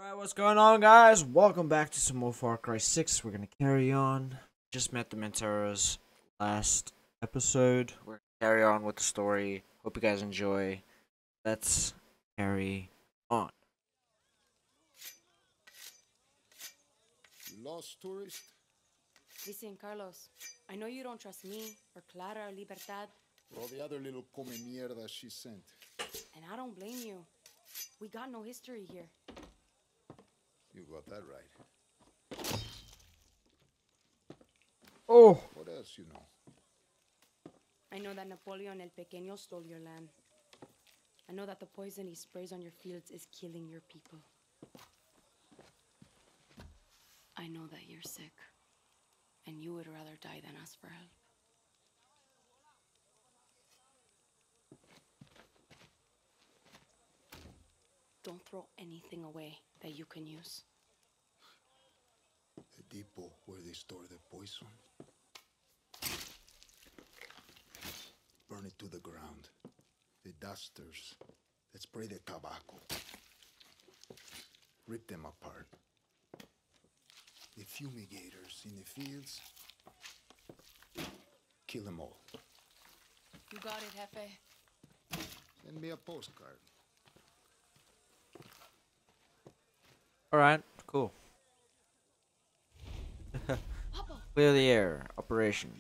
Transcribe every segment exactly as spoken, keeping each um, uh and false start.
Alright, what's going on, guys? Welcome back to some more Far Cry six. We're gonna carry on. Just met the Menteros last episode. We're gonna carry on with the story. Hope you guys enjoy. Let's carry on. Lost tourist? Listen, Carlos, I know you don't trust me, or Clara, or Libertad, Or the other little come mierda she sent. and I don't blame you. We got no history here. You got that right. Oh! What else you know? I know that Napoleon El Pequeño stole your land. I know that the poison he sprays on your fields is killing your people. I know that you're sick, and you would rather die than ask for help. Don't throw anything away that you can use. The depot where they store the poison. Burn it to the ground. The dusters that spray the tobacco. Rip them apart. The fumigators in the fields. Kill them all. You got it, Jefe. Send me a postcard. Alright, cool. Clear the air. Operation.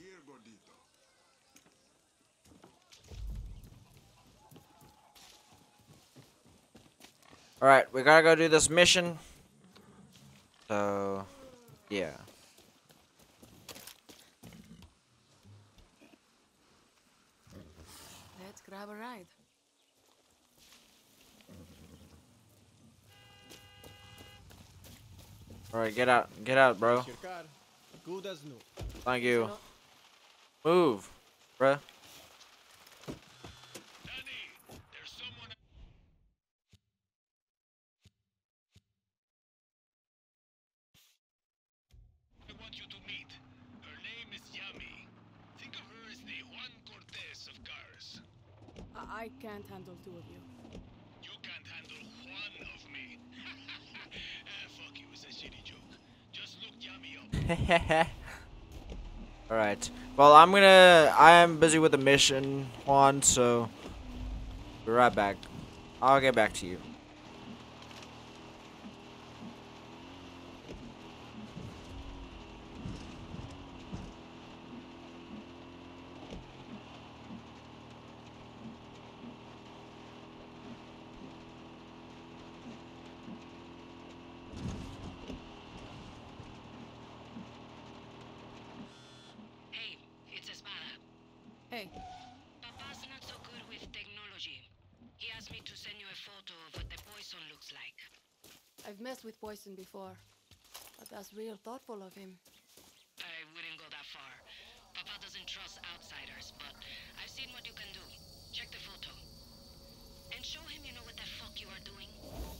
Alright, we gotta go do this mission. So, yeah. Let's grab a ride. Alright, get out. Get out, bro. Your car, good as new. Thank you. Move, bruh. I want you to meet. Her name is Yami. Think of her as the Juan Cortez of cars. I, I can't handle two of you. You can't handle one of me. Ah, fuck you, it's a shitty joke. Just look Yami up. Alright. Well, I'm gonna... I am busy with the mission, Juan, so... Be right back. I'll get back to you. Hey, it's Espada. Hey, Papa's not so good with technology. He asked me to send you a photo of what the poison looks like. I've messed with poison before, but that's real thoughtful of him. I wouldn't go that far. Papa doesn't trust outsiders, but I've seen what you can do. Check the photo. And show him you know what the fuck you are doing.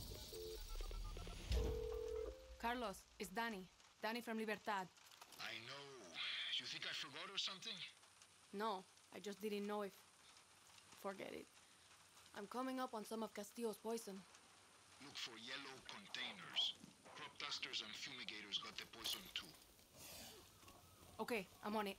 Carlos, it's Danny. Danny from Libertad. I know. You think I forgot or something? No, I just didn't know if... Forget it. I'm coming up on some of Castillo's poison. Look for yellow containers. Crop dusters and fumigators got the poison too. Okay, I'm on it.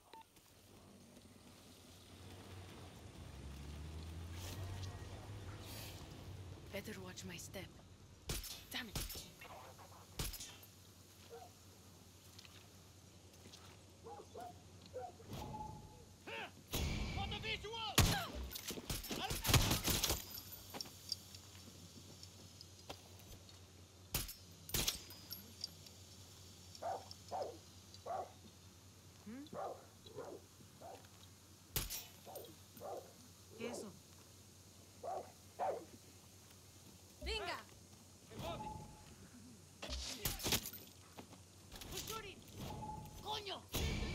Better watch my step. Damn it. Venga! ¡Coño!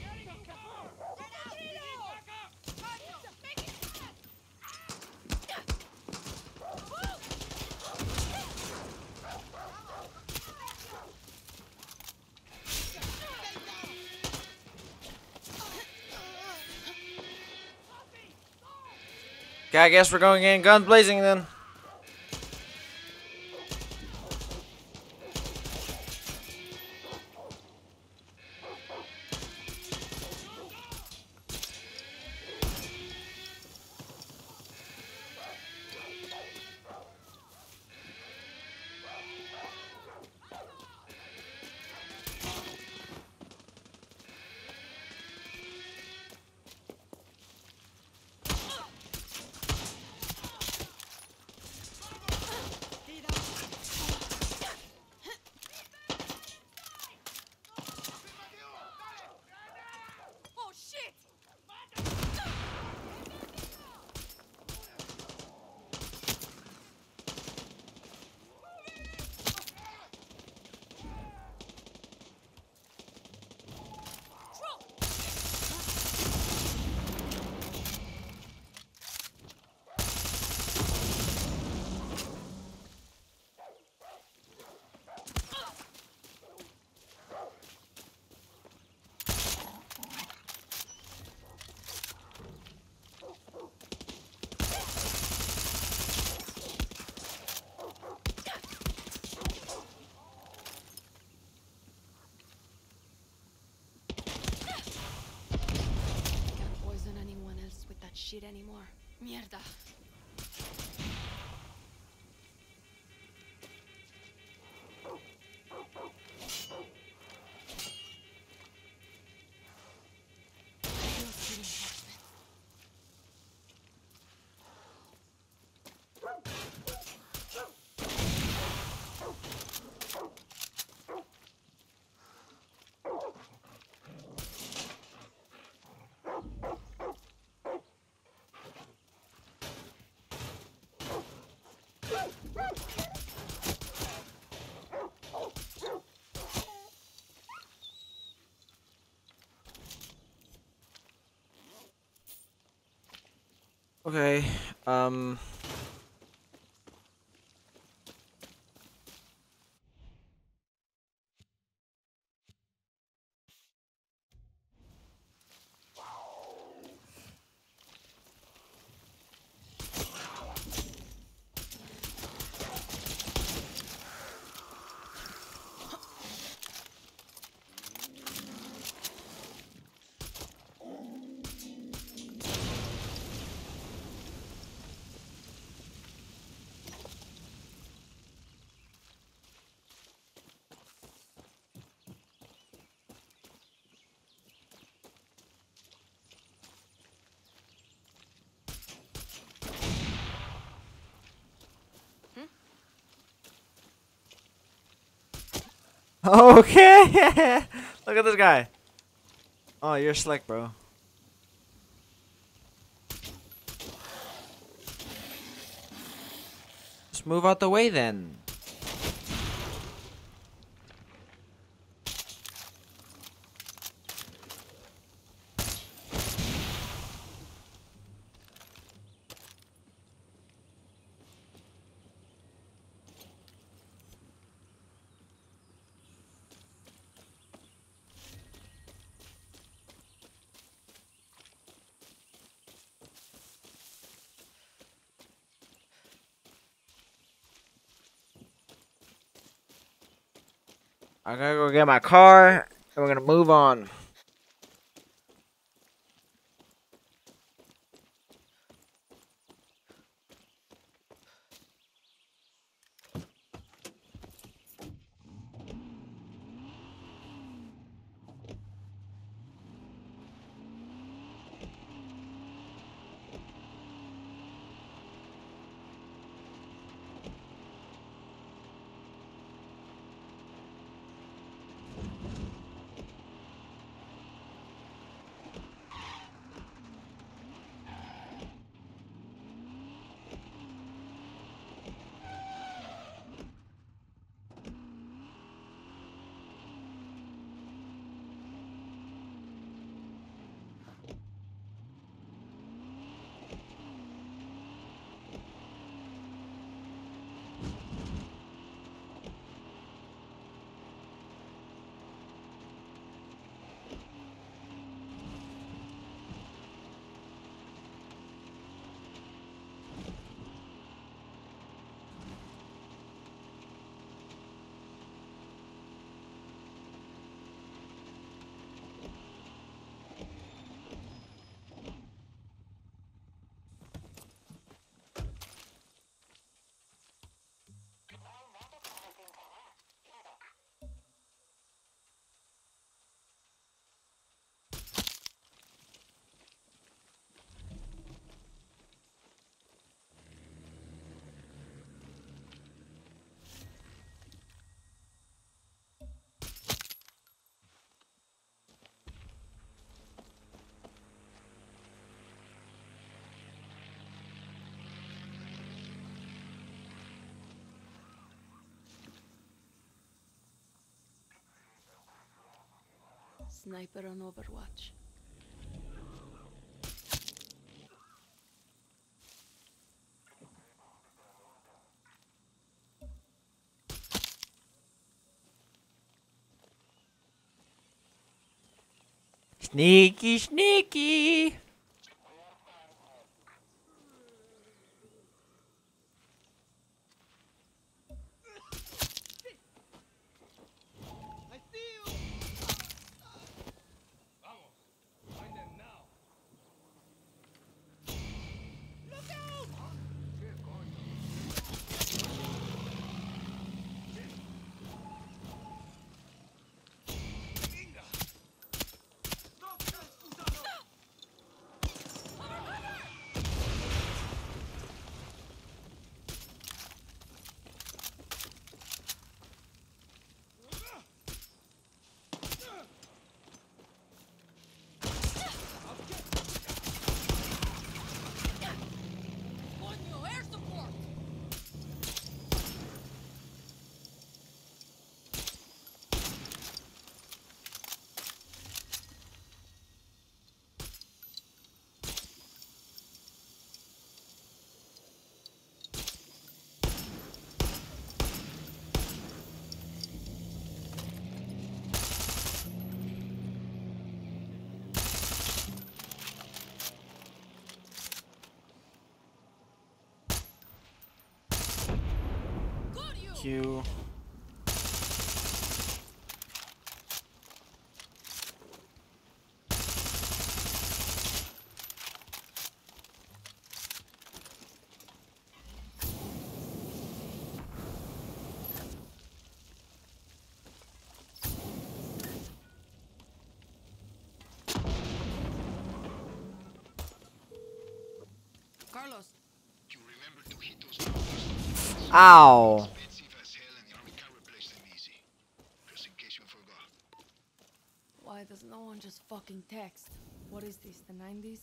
Okay, I guess we're going in guns blazing then. shit anymore. Mierda. Okay, um... Okay! Look at this guy. Oh, you're slick, bro. Just move out the way then. I gotta go get my car, and we're gonna move on. Sniper on Overwatch. Sneaky, sneaky! I see you! Vamos, find them now. you. Carlos, You remember to hit those numbers. Ow! Expensive as hell and the army can't replace them easy. Just in case you forgot. why does no one just fucking text? What is this, the nineties?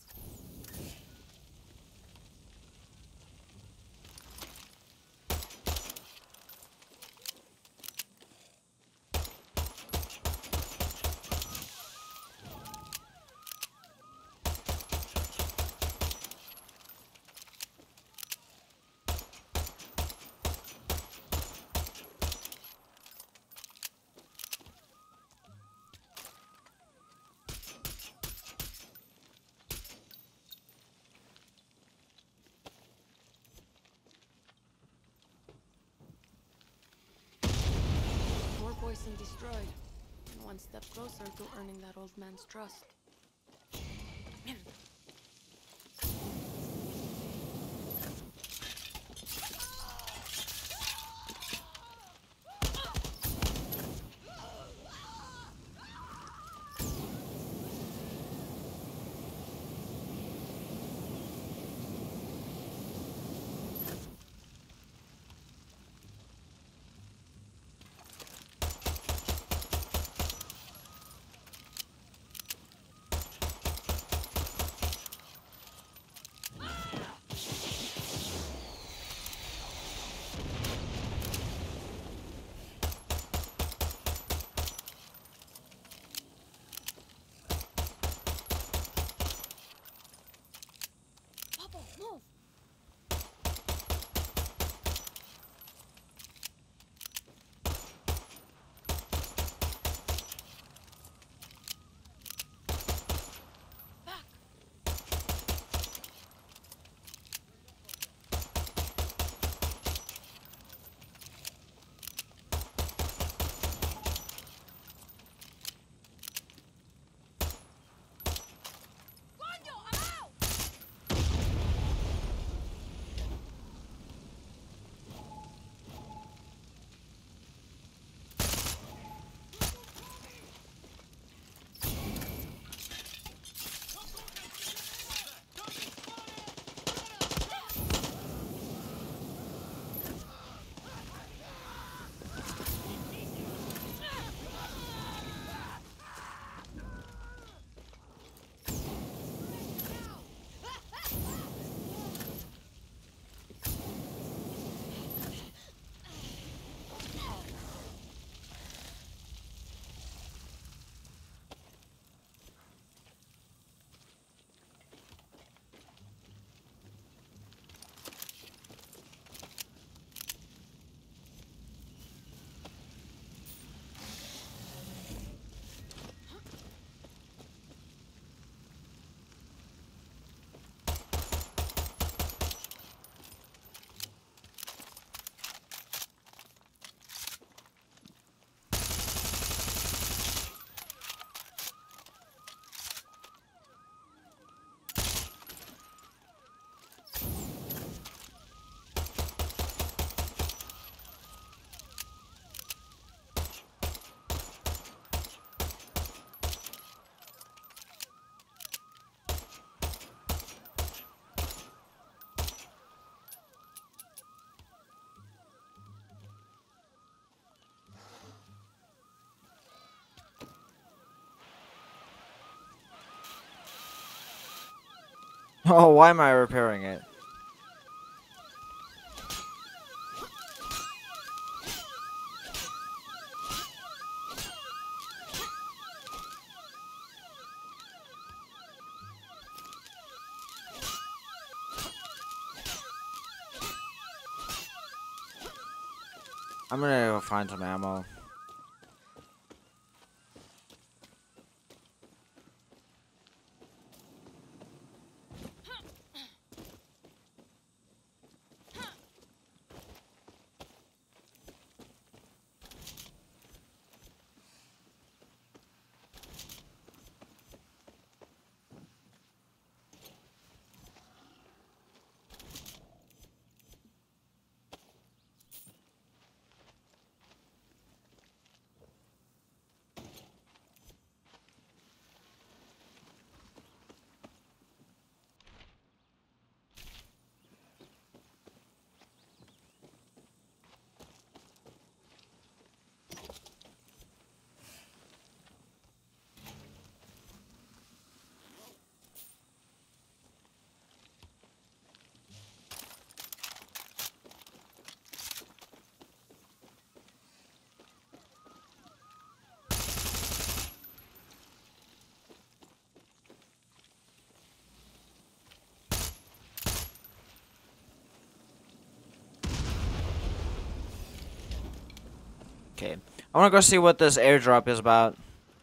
More poison destroyed. And one step closer to earning that old man's trust. Papa, move! Back! ¡Coño, abajo! Oh, why am I repairing it? I'm gonna go find some ammo. Okay. I wanna go see what this airdrop is about.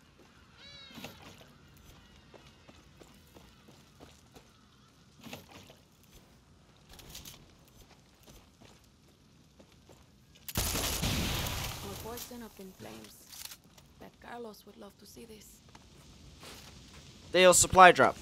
More poison up in flames. Bet Carlos would love to see this. Deal supply drop.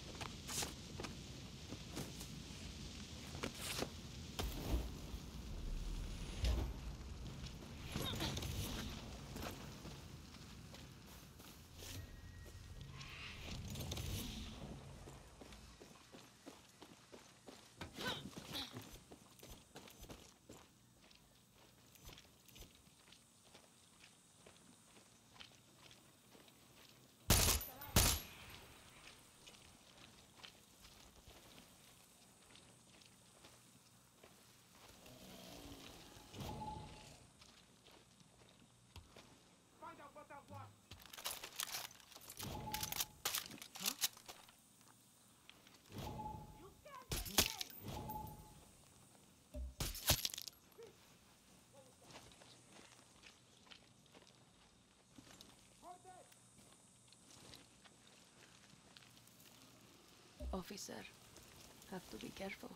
Officer, have to be careful.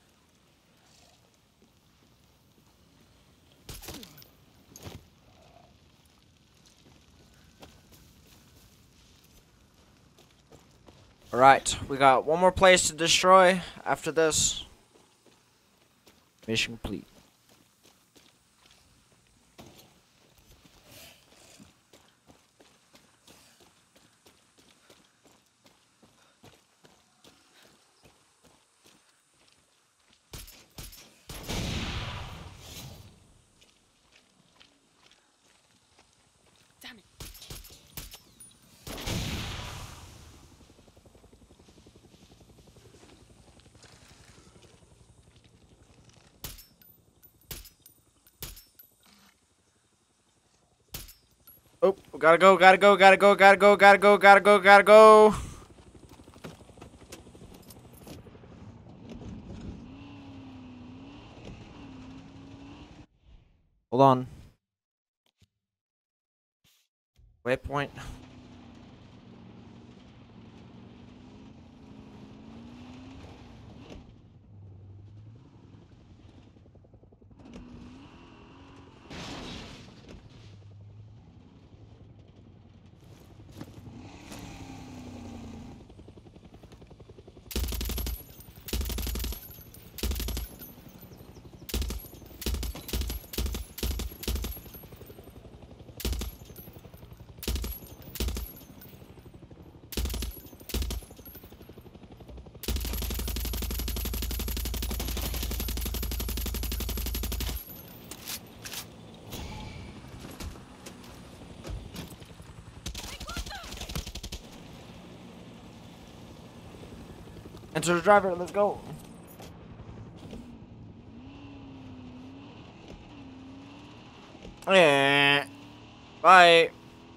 Alright, we got one more place to destroy after this. Mission complete. Damn it. Oh, gotta go, gotta go, gotta go, gotta go, gotta go, gotta go, gotta go. Hold on. Waypoint. Enter the driver, let's go. Yeah. Bye.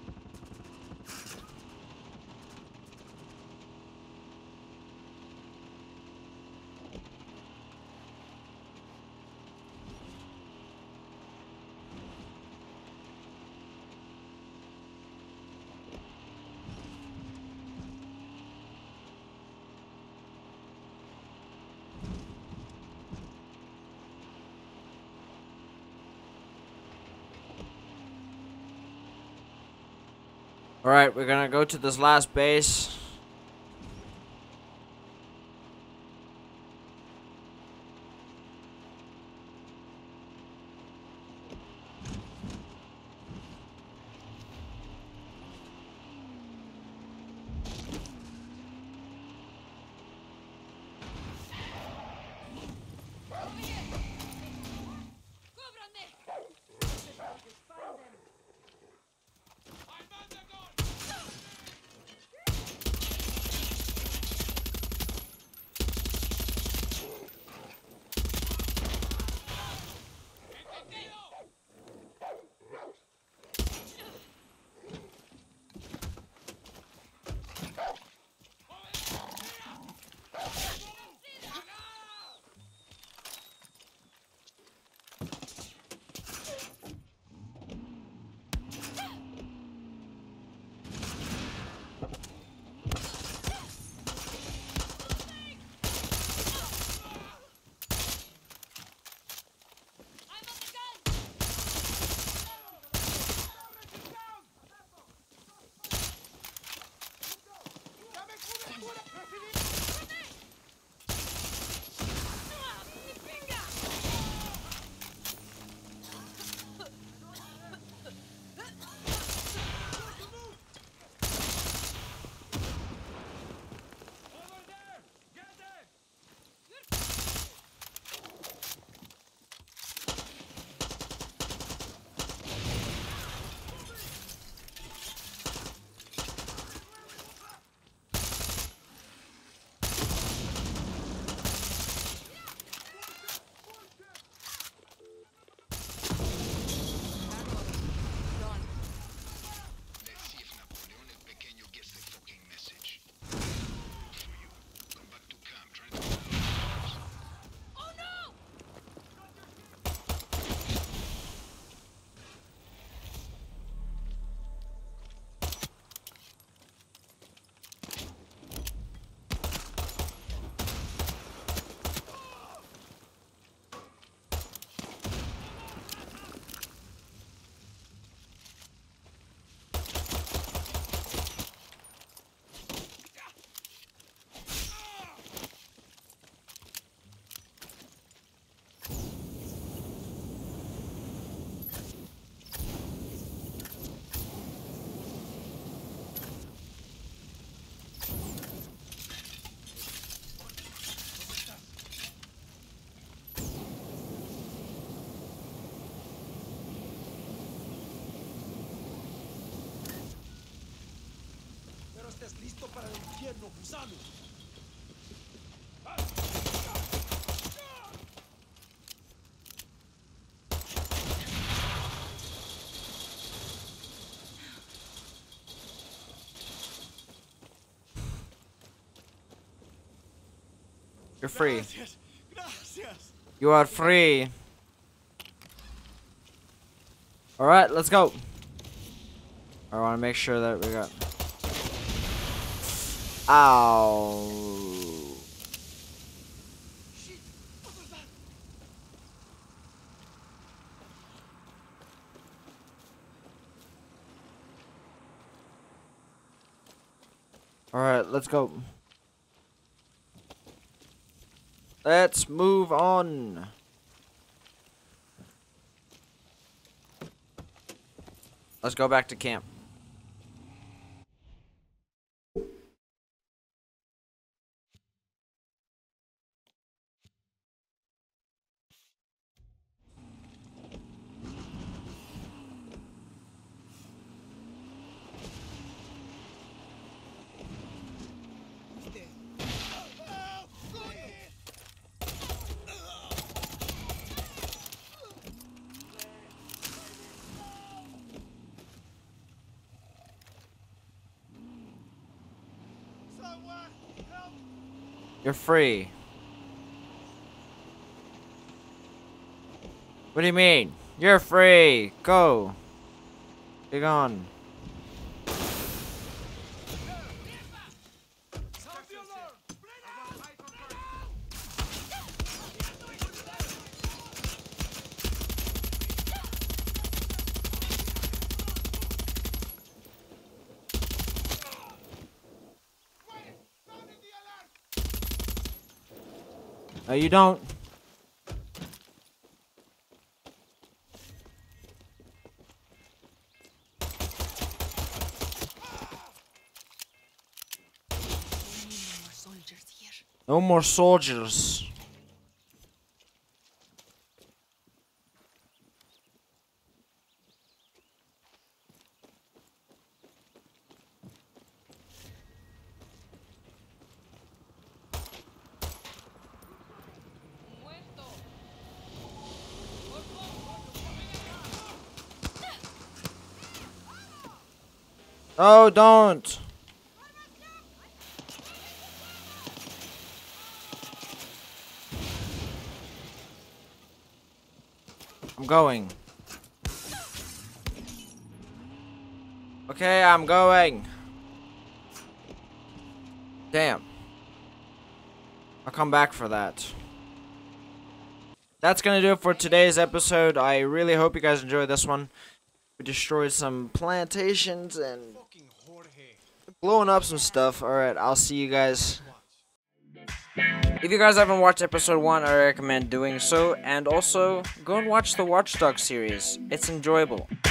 Alright, we're gonna go to this last base. estés listo para el infierno, gusano. You're free. Gracias, gracias. You are free. Alright, let's go. I want to make sure that we got... Ow. Shit, what was that? Alright, let's go. Let's move on. Let's go back to camp. Someone help! You're free. What do you mean? You're free. Go. Be gone. Sound the alarm! No, you don't. More soldiers here. No more soldiers. Oh, don't. I'm going. Okay, I'm going. Damn. I'll come back for that. That's gonna do it for today's episode. I really hope you guys enjoyed this one. We destroyed some plantations and Fucking Jorge. blowing up some stuff. Alright, I'll see you guys. If you guys haven't watched episode one, I recommend doing so. And also, go and watch the Watch Dogs series. It's enjoyable.